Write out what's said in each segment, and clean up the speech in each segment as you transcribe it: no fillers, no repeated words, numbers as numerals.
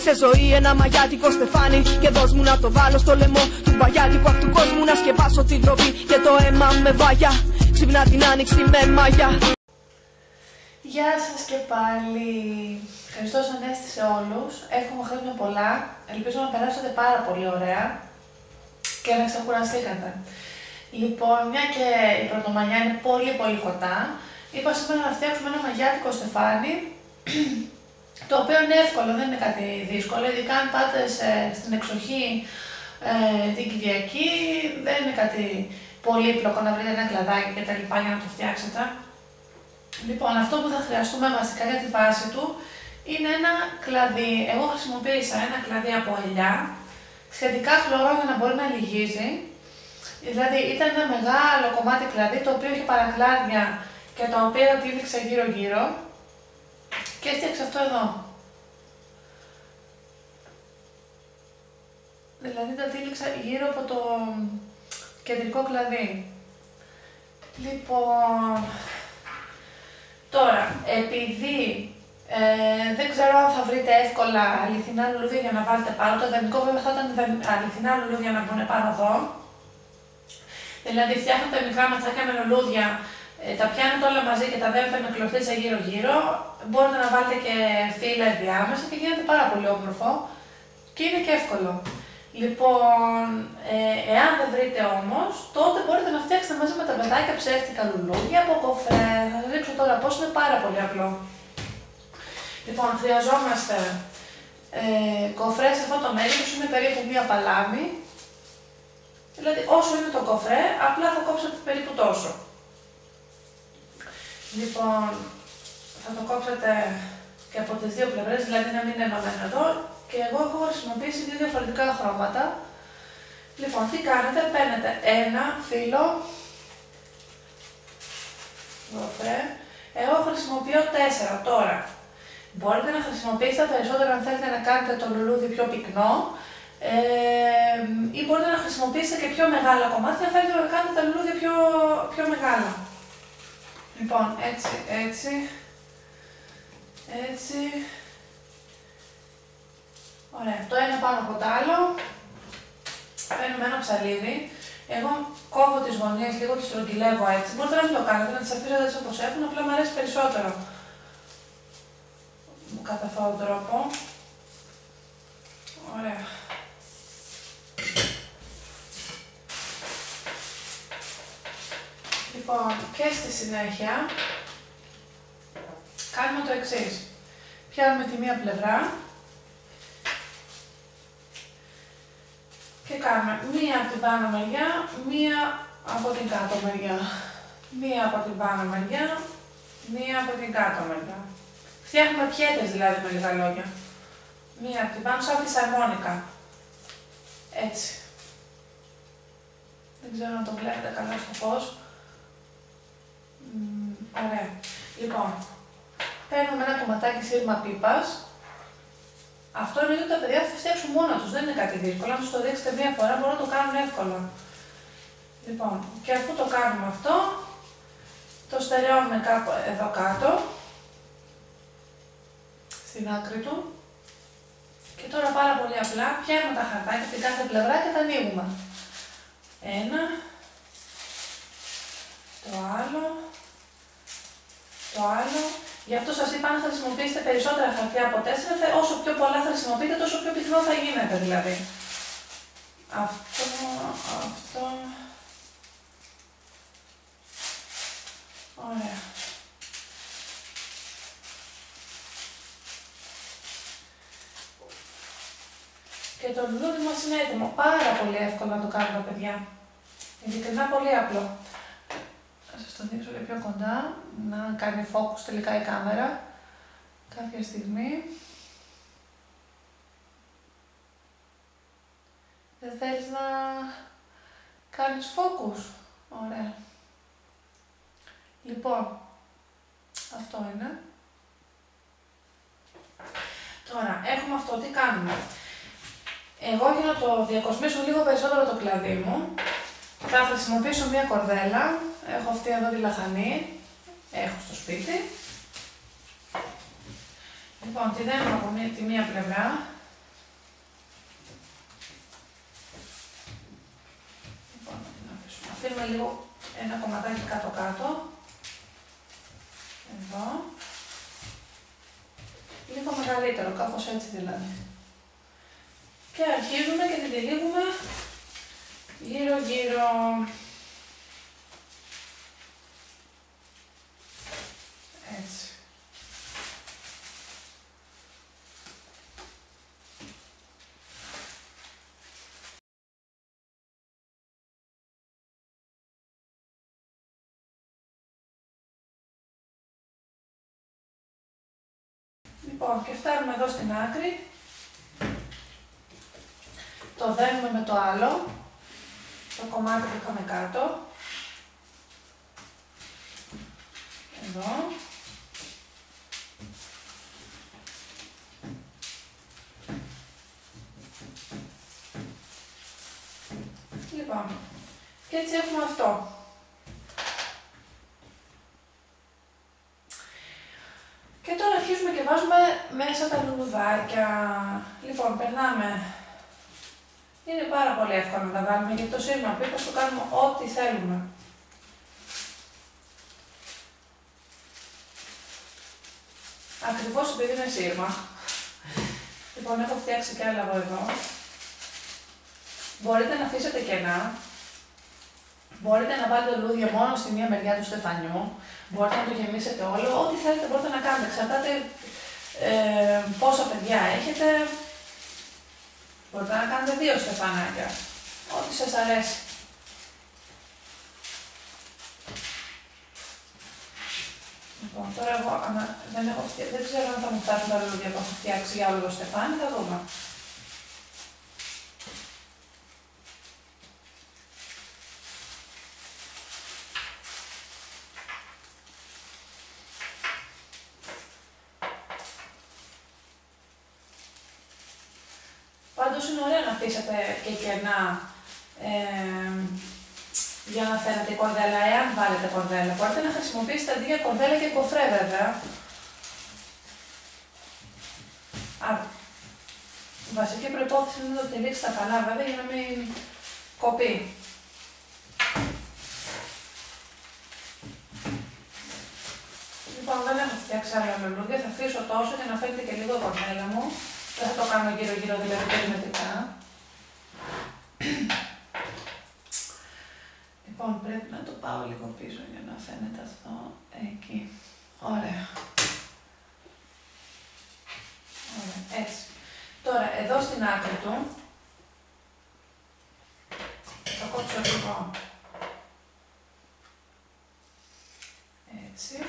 Φτιάξε ζωή ένα μαγιάτικο στεφάνι και δώσ' μου να το βάλω στο λαιμό του μπαγιάτικου αυτού κόσμου, να σκεπάσω την τροπή και το αίμα με βάγια. Ξυπνά την άνοιξη με μάγια. Γεια σας και πάλι. Χριστός Ανέστη σε όλους. Εύχομαι χρόνια πολλά. Ελπίζω να περάσετε πάρα πολύ ωραία και να ξεκουραστήκατε. Λοιπόν, μια και η Πρωτομαγιά είναι πολύ χωτά, είπα σήμερα να φτιάξουμε ένα μαγιάτικο στεφάνι, το οποίο είναι εύκολο, δεν είναι κάτι δύσκολο, ειδικά αν πάτε στην εξοχή την Κυριακή, δεν είναι κάτι πολύπλοκο να βρείτε ένα κλαδάκι και τα λοιπά για να το φτιάξετε. Λοιπόν, αυτό που θα χρειαστούμε βασικά για τη βάση του είναι ένα κλαδί. Εγώ χρησιμοποίησα ένα κλαδί από ελιά, σχετικά χλωρό για να μπορεί να λυγίζει. Δηλαδή ήταν ένα μεγάλο κομμάτι κλαδί το οποίο είχε παρακλάδια και τα οποία τα τύλιξα γύρω-γύρω και έφτιαξα αυτό εδώ. Δηλαδή τα τύλιξα γύρω από το κεντρικό κλαδί. Λοιπόν, τώρα, επειδή δεν ξέρω αν θα βρείτε εύκολα αληθινά λουλούδια για να βάλετε πάνω, το ιδανικό βέβαια θα ήταν αληθινά λουλούδια να μπουν πάνω εδώ. Δηλαδή φτιάχνετε μικρά ματσάκια με λουλούδια, τα πιάνετε όλα μαζί και τα δένετε με κλωτσίτσα γύρω-γύρω. Μπορείτε να βάλετε και φύλλα ενδιάμεσα και γίνεται πάρα πολύ όμορφο και είναι και εύκολο. Λοιπόν, εάν δεν βρείτε όμως, τότε μπορείτε να φτιάξετε μαζί με τα παιδάκια ψεύτικα λουλούδια από κοφρέ. Θα σας δείξω τώρα πώς, είναι πάρα πολύ απλό. Λοιπόν, χρειαζόμαστε κοφρέ σε αυτό το μέγεθος, είναι περίπου μία παλάμη. Δηλαδή όσο είναι το κοφρέ, απλά θα κόψετε περίπου τόσο. Λοιπόν, θα το κόψετε και από τις δύο πλευρές, δηλαδή να μην είναι ενωμένο εδώ. Και εγώ έχω χρησιμοποιήσει δύο διαφορετικά χρώματα. Λοιπόν, τι κάνετε, παίρνετε ένα φύλλο κοφρέ. Εγώ χρησιμοποιώ 4 τώρα. Μπορείτε να χρησιμοποιήσετε περισσότερο αν θέλετε να κάνετε το λουλούδι πιο πυκνό. Ή μπορείτε να χρησιμοποιήσετε και πιο μεγάλα κομμάτια αν θέλετε να κάνετε τα λουλούδια πιο μεγάλα. Λοιπόν, έτσι. Ωραία, το ένα πάνω από το άλλο. Παίρνουμε ένα ψαλίδι. Εγώ κόβω τις γωνίες, λίγο τις στρογγυλεύω έτσι. Μπορείτε να μην το κάνετε, να τις αφήσετε έτσι όπως έχουν, απλά μου αρέσει περισσότερο κατά αυτόν τον τρόπο. Ωραία. Λοιπόν, και στη συνέχεια κάνουμε το εξής. Πιάνουμε τη μία πλευρά και κάνουμε μία από την πάνω μεριά, μία από την κάτω μεριά. Μία από την πάνω μεριά, μία από την κάτω μεριά. Φτιάχνουμε πιέτες δηλαδή με λίγα λόγια. Μία από την πάνω, σαν φυσαρμόνικα. Έτσι. Δεν ξέρω αν το βλέπετε καλά στο φως. Ωραία. Λοιπόν, παίρνουμε ένα κομματάκι σύρμα πίπας. Αυτό είναι ότι τα παιδιά θα φτιάξουν μόνα τους, δεν είναι κάτι δύσκολο. Αν τους το δείξετε μία φορά μπορούν να το κάνουν εύκολα. Λοιπόν, και αφού το κάνουμε αυτό, το στερεώνουμε κάπου εδώ κάτω, στην άκρη του. Και τώρα πάρα πολύ απλά πιάνουμε τα χαρτάκια από την κάθε πλευρά και τα ανοίγουμε. Ένα, το άλλο. Γι' αυτό σας είπα, αν χρησιμοποιήσετε περισσότερα χαρτιά από 4, όσο πιο πολλά χρησιμοποιείτε, τόσο πιο πυκνό θα γίνεται δηλαδή. Αυτό. Ωραία. Και το λουλούδι μας είναι έτοιμο. Πάρα πολύ εύκολο να το κάνουν τα παιδιά. Ειλικρινά πολύ απλό. Θα σας το δείξω και πιο κοντά, να κάνει focus τελικά η κάμερα κάποια στιγμή. Δεν θέλεις να κάνεις focus? Ωραία. Λοιπόν, αυτό είναι. Τώρα, έχουμε αυτό, τι κάνουμε. Εγώ για να το διακοσμήσω λίγο περισσότερο το κλαδί μου, θα χρησιμοποιήσω μία κορδέλα. Έχω αυτή εδώ τη λαχανή, έχω στο σπίτι. Λοιπόν, τη δένουμε από τη μία πλευρά αφήσουμε λίγο ένα κομματάκι κάτω-κάτω. Εδώ. Λίγο μεγαλύτερο, κάπως έτσι δηλαδή. Και αρχίζουμε και την τυλίγουμε γύρω-γύρω. Έτσι. Λοιπόν, και φτάνουμε εδώ στην άκρη. Το δένουμε με το άλλο, το κομμάτι που είχαμε κάτω. Εδώ. Λοιπόν, και έτσι έχουμε αυτό. Και τώρα αρχίζουμε και βάζουμε μέσα τα λουλουδάκια. Λοιπόν, περνάμε. Είναι πάρα πολύ εύκολο να τα βάλουμε γιατί το σύρμα πίπας το κάνουμε ό,τι θέλουμε. Ακριβώς επειδή είναι σύρμα. Λοιπόν, έχω φτιάξει και άλλα εγώ εδώ. Μπορείτε να αφήσετε κενά. Μπορείτε να βάλετε λουλούδια μόνο στη μία μεριά του στεφανιού. Μπορείτε να το γεμίσετε όλο. Ό,τι θέλετε μπορείτε να κάνετε. Εξαρτάται πόσα παιδιά έχετε. Μπορείτε να κάνετε 2 στεφανάκια. Ό,τι σας αρέσει. Λοιπόν, τώρα εγώ δεν ξέρω αν θα μου φτάσουν τα λουλούδια που έχω φτιάξει για όλο το στεφάνι. Θα δούμε. Πάντως είναι ωραίο να αφήσετε και κενά για να φαίνεται η κορδέλα, εάν βάλετε κορδέλα. Μπορείτε να χρησιμοποιήσετε αντί για κορδέλα και κοφρέ βέβαια. Η βασική προϋπόθεση είναι να το τυλίξετε καλά βέβαια για να μην κοπεί. Λοιπόν, δεν έχω φτιάξει άλλα λουλούδια, θα αφήσω τόσο για να φαίνεται και λίγο η κορδέλα μου. Δεν θα το κάνω γύρω-γύρω, δηλαδή περιμετρικά. Λοιπόν, πρέπει να το πάω λίγο πίσω για να φαίνεται αυτό. Εκεί. Ωραία. Ωραία, έτσι. Τώρα, εδώ στην άκρη του, θα κόψω λίγο. Έτσι.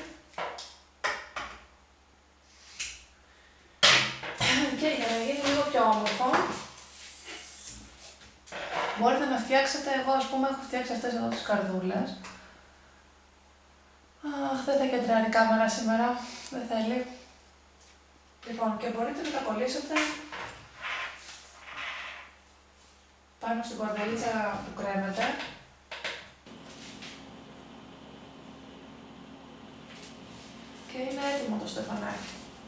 Και για να γίνει λίγο πιο όμορφο, μπορείτε να φτιάξετε, εγώ ας πούμε έχω φτιάξει αυτές εδώ τις καρδούλες. Αχ, δεν θα κεντράρει η κάμερα σήμερα, δεν θέλει. Λοιπόν, και μπορείτε να τα κολλήσετε πάνω στην κορδελίτσα που κρέμεται. Και είναι έτοιμο το στεφανάκι.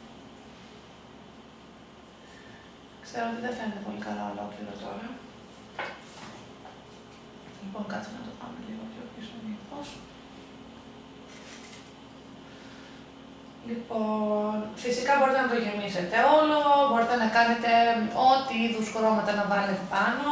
Ξέρω ότι δεν φαίνεται πολύ καλά ολόκληρο τώρα. Λοιπόν, κάτσε να το πάμε λίγο πιο πίσω μήπως. Λοιπόν, φυσικά μπορείτε να το γεμίσετε όλο, μπορείτε να κάνετε ό,τι είδους χρώματα να βάλετε πάνω.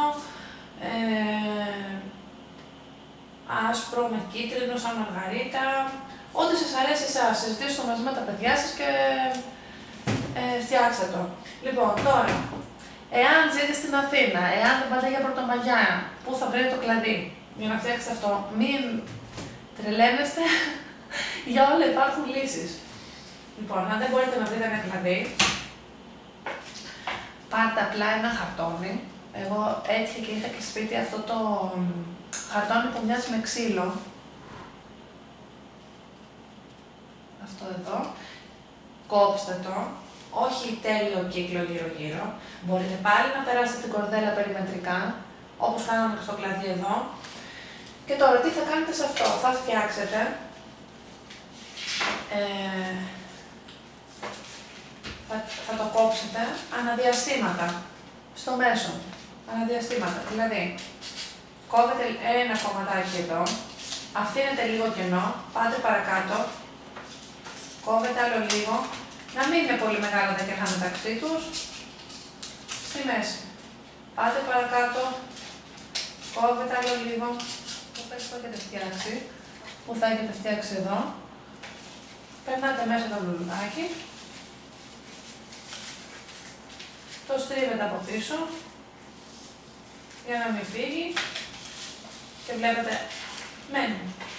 Άσπρο με κίτρινο, σαν μαργαρίτα. Ό,τι σας αρέσει εσάς, συζητήστε το μαζί με τα παιδιά σας και φτιάξτε το. Λοιπόν, τώρα, εάν ζείτε στην Αθήνα, εάν δεν πάτε για Πρωτομαγιά, πού θα βρείτε το κλαδί για να φτιάξετε αυτό, μην τρελαίνεστε, για όλα υπάρχουν λύσεις. Λοιπόν, αν δεν μπορείτε να βρείτε ένα κλαδί, πάρτε απλά ένα χαρτόνι. Εγώ έτυχε και είχα και σπίτι αυτό το χαρτόνι που μοιάζει με ξύλο. Αυτό εδώ. Κόψτε το. Όχι τέλειο κύκλο γύρω-γύρω. Μπορείτε πάλι να περάσετε την κορδέλα περιμετρικά, όπως κάναμε και στο κλαδί εδώ. Και τώρα τι θα κάνετε σε αυτό. Θα φτιάξετε θα το κόψετε αναδιαστήματα στο μέσο. Αναδιαστήματα. Δηλαδή, κόβετε ένα κομματάκι εδώ, αφήνετε λίγο κενό, πάτε παρακάτω, κόβετε άλλο λίγο, να μην είναι πολύ μεγάλα τα κενά μεταξύ τους, στη μέση. Πάτε παρακάτω, κόβετε άλλο λίγο, που έχετε φτιάξει, που θα έχετε φτιάξει εδώ, περνάτε μέσα το λουλουδάκι, το στρίβετε από πίσω, για να μην φύγει και βλέπετε μένει.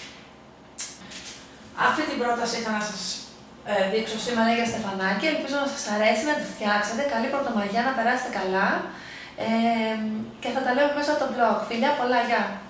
Αυτή την πρόταση είχα να σας δείξω σήμερα για στεφανάκι. Ελπίζω να σας αρέσει, να τη φτιάξετε. Καλή Πρωτομαγιά, να περάσετε καλά και θα τα λέμε μέσα από το blog. Φιλιά πολλά, γεια!